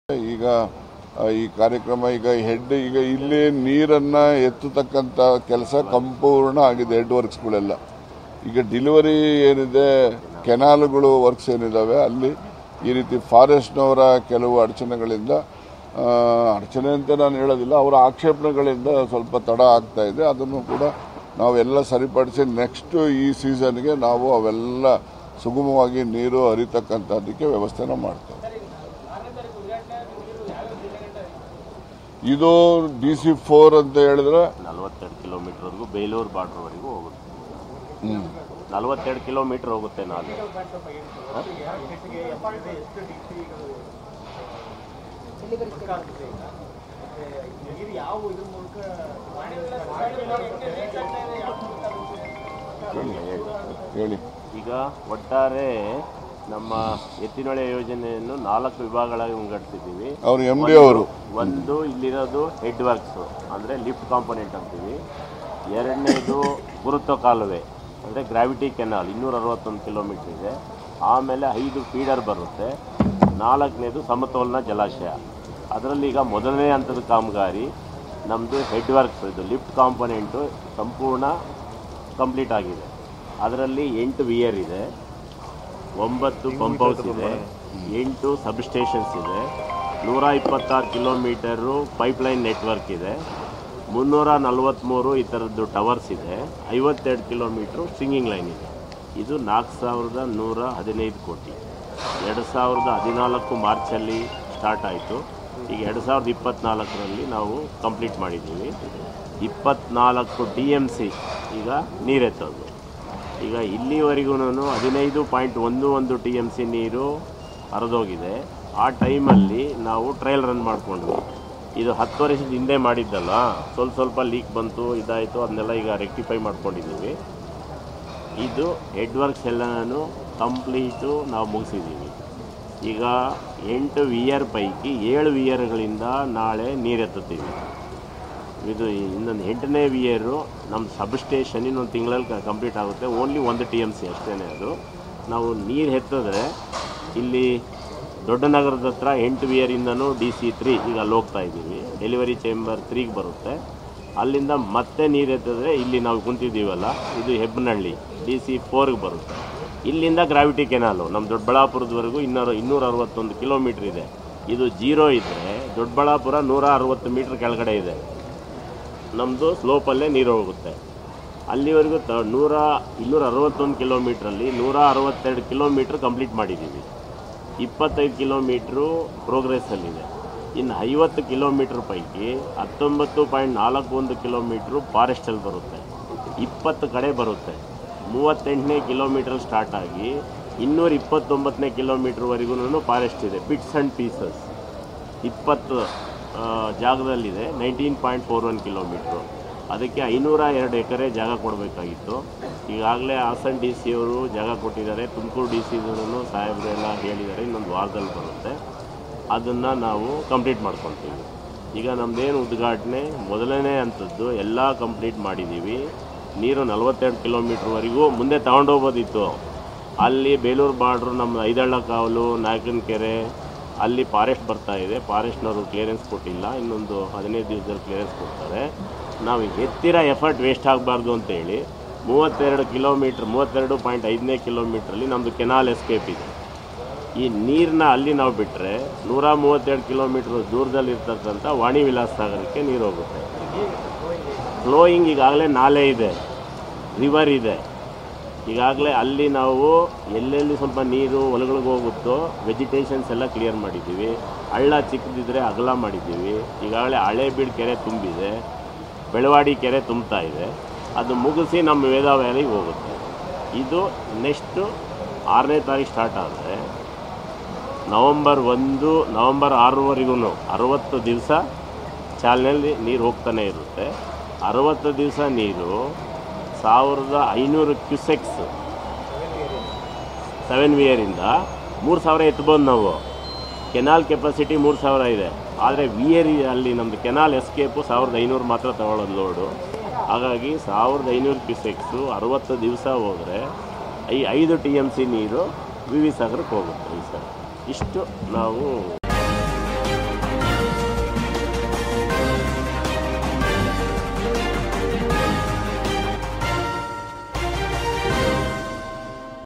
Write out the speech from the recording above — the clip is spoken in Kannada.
ಈಗ ಈ ಕಾರ್ಯಕ್ರಮ ಈಗ ಇಲ್ಲಿ ನೀರನ್ನ ಎತ್ತತಕ್ಕಂಥ ಕೆಲಸ ಸಂಪೂರ್ಣ ಆಗಿದೆ. ಹೆಡ್ ವರ್ಕ್ಸ್ಗಳೆಲ್ಲ ಈಗ ಡೆಲಿವರಿ ಏನಿದೆ, ಕೆನಾಲ್ಗಳು ವರ್ಕ್ಸ್ ಏನಿದಾವೆ ಅಲ್ಲಿ ಈ ರೀತಿ ಫಾರೆಸ್ಟ್ನವರ ಕೆಲವು ಅಡಚಣೆಗಳಿಂದ, ಅಡಚಣೆ ಅಂತ ನಾನು ಹೇಳೋದಿಲ್ಲ, ಅವರ ಆಕ್ಷೇಪಣೆಗಳಿಂದ ಸ್ವಲ್ಪ ತಡ ಆಗ್ತಾ ಇದೆ. ಅದನ್ನು ಕೂಡ ನಾವೆಲ್ಲ ಸರಿಪಡಿಸಿ ನೆಕ್ಸ್ಟ್ ಈ ಸೀಸನ್ಗೆ ನಾವು ಅವೆಲ್ಲ ಸುಗಮವಾಗಿ ನೀರು ಹರಿತಕ್ಕಂಥದ್ದಕ್ಕೆ ವ್ಯವಸ್ಥೆನ ಮಾಡ್ತೇವೆ. ಇದು DC4 ಅಂತ ಹೇಳಿದ್ರೆ 42 ಕಿಲೋಮೀಟರ್ವರೆಗೂ ಬೇಲೂರು ಬಾರ್ಡರ್ವರೆಗೂ ಹೋಗುತ್ತೆ. 42 ಕಿಲೋಮೀಟರ್ ಹೋಗುತ್ತೆ. ನಾನು ಹೇಳಿ. ಈಗ ಒಟ್ಟಾರೆ ನಮ್ಮ ಎತ್ತಿನೊಳೆ ಯೋಜನೆಯನ್ನು 4 ವಿಭಾಗಗಳಾಗಿ ವಿಂಗಡಿಸಿದ್ದೀವಿ. ಅವರು MD ಅವರು ಒಂದು ಇಲ್ಲಿರೋದು ಹೆಡ್ ವರ್ಕ್ಸ್ ಅಂದರೆ ಲಿಫ್ಟ್ ಕಾಂಪೊನೆಂಟ್ ಅಂತೀವಿ. ಎರಡನೇದು ಗುರುತ್ವ ಕಾಲುವೆ ಅಂದರೆ ಗ್ರಾವಿಟಿ ಕೆನಾಲ್ 261 ಕಿಲೋಮೀಟರ್ ಇದೆ. ಆಮೇಲೆ 5 ಫೀಡರ್ ಬರುತ್ತೆ. 4ನೇದು ಸಮತೋಲನ ಜಲಾಶಯ. ಅದರಲ್ಲಿ ಈಗ ಮೊದಲನೇ ಹಂತದ ಕಾಮಗಾರಿ ನಮ್ಮದು ಹೆಡ್ ವರ್ಕ್ಸ್, ಇದು ಲಿಫ್ಟ್ ಕಾಂಪೊನೆಂಟು ಸಂಪೂರ್ಣ ಕಂಪ್ಲೀಟ್ ಆಗಿದೆ. ಅದರಲ್ಲಿ 8 ವಿಯರ್ ಇದೆ, 9 ಪಂಪ್ ಹೌಸ್ ಇದೆ, 8 ಸಬ್ಸ್ಟೇಷನ್ಸ್ ಇದೆ, 126 ಕಿಲೋಮೀಟರು ಪೈಪ್ಲೈನ್ ನೆಟ್ವರ್ಕ್ ಇದೆ, 343 ಈ ಥರದ್ದು ಟವರ್ಸ್ ಇದೆ, 52 ಕಿಲೋಮೀಟ್ರು ಸ್ವಿಂಗಿಂಗ್ ಲೈನ್ ಇದೆ. ಇದು 4115 ಕೋಟಿ. 2014 ಮಾರ್ಚಲ್ಲಿ ಸ್ಟಾರ್ಟ್ ಆಯಿತು. ಈಗ 2024ರಲ್ಲಿ ನಾವು ಕಂಪ್ಲೀಟ್ ಮಾಡಿದ್ದೀವಿ. 24 TMC ಈಗ ನೀರೆತ್ತೋದು. ಈಗ ಇಲ್ಲಿವರೆಗೂ 15.11 TMC ನೀರು ಹರಿದೋಗಿದೆ. ಆ ಟೈಮಲ್ಲಿ ನಾವು ಟ್ರಯಲ್ ರನ್ ಮಾಡಿಕೊಂಡ್ವಿ. ಇದು 10 ವರ್ಷದ ಹಿಂದೆ ಮಾಡಿದ್ದಲ್ಲ, ಸ್ವಲ್ಪ ಲೀಕ್ ಬಂತು, ಇದಾಯಿತು, ಅದನ್ನೆಲ್ಲ ಈಗ ರೆಕ್ಟಿಫೈ ಮಾಡ್ಕೊಂಡಿದ್ದೀವಿ. ಇದು ಹೆಡ್ ವರ್ಕ್ಸ್ ಎಲ್ಲನೂ ಕಂಪ್ಲೀಟು ನಾವು ಮುಗಿಸಿದ್ದೀವಿ. ಈಗ 8 ವಿಯರ್ ಪೈಕಿ 7 ವಿಯರ್ಗಳಿಂದ ನಾಳೆ ನೀರೆತ್ತುತ್ತೀವಿ. ಇದು ಇನ್ನೊಂದು 8ನೇ ವಿಯರು ನಮ್ಮ ಸಬ್ಸ್ಟೇಷನ್ ಇನ್ನೊಂದು ತಿಂಗಳಲ್ಲಿ ಕಂಪ್ಲೀಟ್ ಆಗುತ್ತೆ. ಓನ್ಲಿ 1 TMC ಅಷ್ಟೇ. ಅದು ನಾವು ನೀರು ಎತ್ತಿದ್ರೆ ಇಲ್ಲಿ ದೊಡ್ಡ ನಗರದ ಹತ್ರ 8 ವಿಯರಿಂದನೂ DC3 ಈಗ ಅಲ್ಲಿ ಹೋಗ್ತಾ ಇದ್ದೀವಿ. ಡೆಲಿವರಿ ಚೇಂಬರ್ 3ಗೆ ಬರುತ್ತೆ. ಅಲ್ಲಿಂದ ಮತ್ತೆ ನೀರು ಎತ್ತಿದ್ರೆ ಇಲ್ಲಿ ನಾವು ಕುಂತಿದ್ದೀವಲ್ಲ, ಇದು ಹೆಬ್ಬನಹಳ್ಳಿ DC4ಗೆ ಬರುತ್ತೆ. ಇಲ್ಲಿಂದ ಗ್ರಾವಿಟಿ ಕೆನಾಲು ನಮ್ಮ ದೊಡ್ಡಬಳ್ಳಾಪುರದವರೆಗೂ 261 ಕಿಲೋಮೀಟ್ರ್ ಇದೆ. ಇದು 0 ಇದ್ದರೆ ದೊಡ್ಡಬಳ್ಳಾಪುರ 160 ಮೀಟ್ರ್ ಕೆಳಗಡೆ ಇದೆ. ನಮ್ಮದು ಸ್ಲೋಪಲ್ಲೇ ನೀರು ಹೋಗುತ್ತೆ. ಅಲ್ಲಿವರೆಗೂ 261 ಕಿಲೋಮೀಟ್ರಲ್ಲಿ 162 ಕಿಲೋಮೀಟ್ರ್ ಕಂಪ್ಲೀಟ್ ಮಾಡಿದ್ದೀವಿ. 25 ಕಿಲೋಮೀಟ್ರು ಪ್ರೋಗ್ರೆಸ್ಸಲ್ಲಿದೆ. ಇನ್ನು 50 ಕಿಲೋಮೀಟ್ರ್ ಪೈಕಿ 19.41 ಕಿಲೋಮೀಟ್ರು ಫಾರೆಸ್ಟಲ್ಲಿ ಬರುತ್ತೆ. 20 ಕಡೆ ಬರುತ್ತೆ. 38ನೇ ಕಿಲೋಮೀಟ್ರ್ ಸ್ಟಾರ್ಟ್ ಆಗಿ 229ನೇ ಕಿಲೋಮೀಟ್ರ್ವರೆಗೂ ಫಾರೆಸ್ಟ್ ಇದೆ. ಬಿಟ್ಸ್ ಆ್ಯಂಡ್ ಪೀಸಸ್ 20 ಜಾಗದಲ್ಲಿದೆ. 19.41 ಕಿಲೋಮೀಟ್ರು. ಅದಕ್ಕೆ 502 ಎಕರೆ ಜಾಗ ಕೊಡಬೇಕಾಗಿತ್ತು. ಈಗಾಗಲೇ ಹಾಸನ DC ಅವರು ಜಾಗ ಕೊಟ್ಟಿದ್ದಾರೆ. ತುಮಕೂರು DC ಅವರು ಸಾಹೇಬರೆಲ್ಲ ಹೇಳಿದ್ದಾರೆ, ಇನ್ನೊಂದು ವಾರದಲ್ಲಿ ಬರುತ್ತೆ. ಅದನ್ನು ನಾವು ಕಂಪ್ಲೀಟ್ ಮಾಡ್ಕೊತೀವಿ. ಈಗ ನಮ್ಮದೇನು ಉದ್ಘಾಟನೆ ಮೊದಲನೇ ಹಂತದ್ದು ಎಲ್ಲ ಕಂಪ್ಲೀಟ್ ಮಾಡಿದ್ದೀವಿ. ನೀರು 42 ಕಿಲೋಮೀಟ್ರ್ವರೆಗೂ ಮುಂದೆ ತಗೊಂಡೋಗ್ಬೋದಿತ್ತು. ಅಲ್ಲಿ ಬೇಲೂರು ಬಾರ್ಡ್ರು ನಮ್ಮ ಐದಳ್ಳ ಕಾವಲು, ನಾಯಕನ ಕೆರೆ ಅಲ್ಲಿ ಫಾರೆಸ್ಟ್ ಬರ್ತಾ ಇದೆ. ಫಾರೆಸ್ಟ್ನವರು ಕ್ಲಿಯರೆನ್ಸ್ ಕೊಟ್ಟಿಲ್ಲ. ಇನ್ನೊಂದು 15 ದಿವಸದಲ್ಲಿ ಕ್ಲಿಯರೆನ್ಸ್ ಕೊಡ್ತಾರೆ. ನಾವು ಎತ್ತಿರ ಎಫರ್ಟ್ ವೇಸ್ಟ್ ಆಗಬಾರ್ದು ಅಂತೇಳಿ 32 ಕಿಲೋಮೀಟ್ರ್ 32.5ನೇ ಕಿಲೋಮೀಟ್ರಲ್ಲಿ ನಮ್ಮದು ಕೆನಾಲ್ ಎಸ್ಕೇಪ್ ಇದೆ. ಈ ನೀರನ್ನ ಅಲ್ಲಿ ನಾವು ಬಿಟ್ಟರೆ 132 ಕಿಲೋಮೀಟ್ರ್ ದೂರದಲ್ಲಿರ್ತಕ್ಕಂಥ ವಾಣಿ ವಿಲಾಸ ಸಾಗರಕ್ಕೆ ನೀರು ಹೋಗುತ್ತೆ. ಫ್ಲೋಯಿಂಗ್ ಈಗಾಗಲೇ ನಾಲೆ ಇದೆ, ರಿವರ್ ಇದೆ. ಈಗಾಗಲೇ ಅಲ್ಲಿ ನಾವು ಎಲ್ಲೆಲ್ಲಿ ಸ್ವಲ್ಪ ನೀರು ಹೊಲಗಳಿಗೆ ಹೋಗುತ್ತೋ ವೆಜಿಟೇಷನ್ಸ್ ಎಲ್ಲ ಕ್ಲಿಯರ್ ಮಾಡಿದ್ದೀವಿ. ಹಳ್ಳ ಚಿಕ್ಕದಿದ್ದರೆ ಅಗಲ ಮಾಡಿದ್ದೀವಿ. ಈಗಾಗಲೇ ಹಳೇಬೀಡು ಕೆರೆ ತುಂಬಿದೆ, ಬೆಳವಾಡಿ ಕೆರೆ ತುಂಬ್ತಾ ಇದೆ. ಅದು ಮುಗಿಸಿ ನಮ್ಮ ವೇದ ವ್ಯಾಲಿಗೆ ಹೋಗುತ್ತೆ. ಇದು ನೆಕ್ಸ್ಟು 6ನೇ ತಾರೀಕು ಸ್ಟಾರ್ಟ್ ಆದರೆ ನವಂಬರ್ 6ವರೆಗೂ 60 ದಿವಸ ಚಾಲನೆಯಲ್ಲಿ ನೀರು ಹೋಗ್ತಾನೆ ಇರುತ್ತೆ. 60 ದಿವಸ ನೀರು 1500 ಕ್ಯೂಸೆಕ್ಸ್ 7 ವಿಯರಿಂದ 3000 ಎತ್ಬೋದು ನಾವು. ಕೆನಾಲ್ ಕೆಪಾಸಿಟಿ 3000 ಇದೆ. ಆದರೆ ವಿಯರ್ ಅಲ್ಲಿ ನಮ್ಮದು ಕೆನಾಲ್ ಎಸ್ಕೇಪು 1500 ಮಾತ್ರ ತಗೊಳ್ಳೋದು ಲೋಡು. ಹಾಗಾಗಿ 1500 ಕ್ಯೂಸೆಕ್ಸು 60 ದಿವಸ ಹೋದರೆ 5 TMC ನೀರು ವಿ ವಿ ಸಾಗರಕ್ಕೆ ಹೋಗುತ್ತೆ. ಈ ಸಲ ಇಷ್ಟು ನಾವು